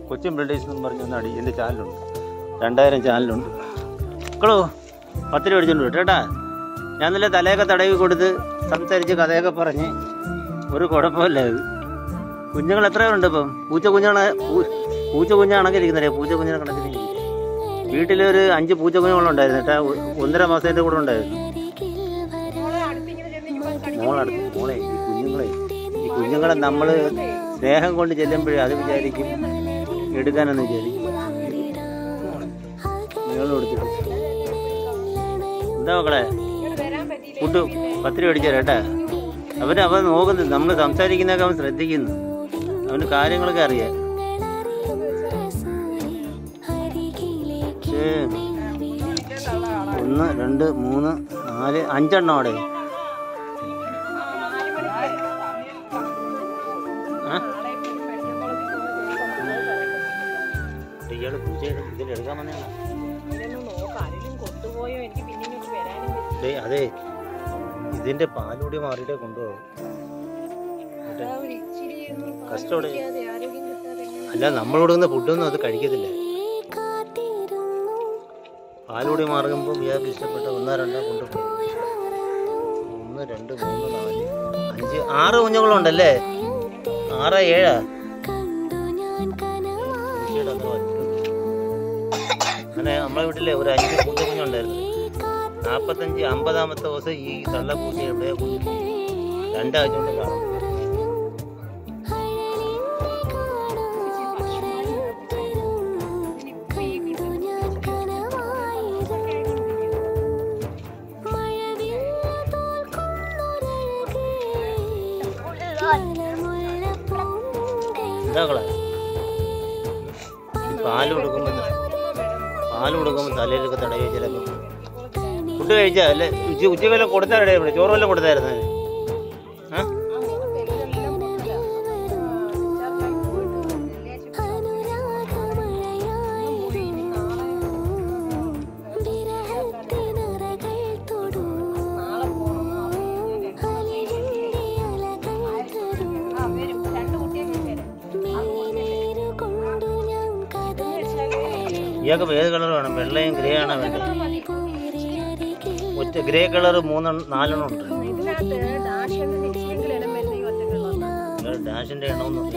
കൊച്ചിൻ ബ്രിഡേഴ്സ് എന്ന് പറഞ്ഞൊന്ന് അടി എൻ്റെ ചാനലുണ്ട് 2000 ചാനലുണ്ട്. മക്കളോ 10 രൂപ അടിച്ചോണ്ട് വിട്ടു കേട്ടാ. ഞാൻ നല്ല തലയൊക്കെ തടവി കൊടുത്ത് സംസാരിച്ച് കഥയൊക്കെ പറഞ്ഞ് ഒരു കുഴപ്പമില്ല. ഇത് കുഞ്ഞുങ്ങൾ എത്രയുണ്ട് ഇപ്പം? പൂച്ച കുഞ്ഞാണൊക്കെ ഇരിക്കുന്നേ. പൂച്ച കുഞ്ഞിനെ കണക്കിന് വീട്ടിലൊരു 5 പൂച്ച കുഞ്ഞുങ്ങളുണ്ടായിരുന്നു കേട്ടാ. 1.5 മാസത്തിൻ്റെ കൂടെ ഉണ്ടായിരുന്നു. മോളെ ഈ കുഞ്ഞുങ്ങളെ നമ്മൾ സ്നേഹം കൊണ്ട് ചെല്ലുമ്പോഴേ അത് വിചാരിക്കും എടുക്കാനെന്ന് വിചാരിക്കും. നിങ്ങൾ കൊടുത്തിട്ട് എന്താ മക്കളെ ഫുഡ് 10 രൂപ അടിച്ചാൽ കേട്ടാ. അവൻ നോക്കുന്നത് നമ്മൾ സംസാരിക്കുന്നതൊക്കെ അവൻ ശ്രദ്ധിക്കുന്നു. അവന് കാര്യങ്ങളൊക്കെ അറിയാം. 1 2 3 4 5 എണ്ണം അവിടെ. ഇയാള് പൂച്ചയുടെ ഇതിൽ എടുക്കാൻ വന്നതാണ്. അതെ, ഇതിന്റെ പാലൂടി മാറിയിട്ടേ കൊണ്ടുപോകും. കഷ്ടോടെ അല്ല, നമ്മൾ കൊടുക്കുന്ന ഫുഡൊന്നും അത് കഴിക്കത്തില്ല. പാലൂടി മാറുമ്പോൾ ഇയാൾക്ക് ഇഷ്ടപ്പെട്ട 1 2 കൊണ്ടുപോകും. 1 2 3 4 5 6 കുഞ്ഞുങ്ങളുണ്ടല്ലേ? 6 7 അങ്ങനെ നമ്മളെ വീട്ടിലെ ഒരു 5 പൂച്ച കുഞ്ഞുണ്ടായിരുന്നു. 45 50-ാമത്തെ ദിവസം ഈ തള്ള പൂച്ച എവിടെയാ കുഞ്ഞു 2 ആഴ്ച കൊണ്ട് കാണും. എന്താ പാല് കൊടുക്കുമ്പോൾ തലയിലൊക്കെ തടവി ചിലപ്പോൾ ഫുഡ് കഴിച്ചാൽ അല്ലേ? ഉച്ചക്ക് വല്ലതും കൊടുത്താലേ ഇവിടെ ചോറ് വല്ലതും കൊടുത്തായിരുന്നു. ഇയാൾക്ക് ഏത് കളർ വേണം? വെള്ളയും ഗ്രേ ആണോ വേണ്ടത്? ഒറ്റ ഗ്രേ കളർ 3-4 ഉണ്ട്. ഡാഷിന്റെ എണ്ണമൊന്നും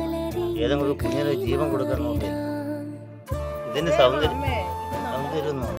ഏതെങ്കിലും കുഞ്ഞിന് ജീവൻ കൊടുക്കാൻ നോക്കി. ഇതിന്റെ സൗന്ദര്യം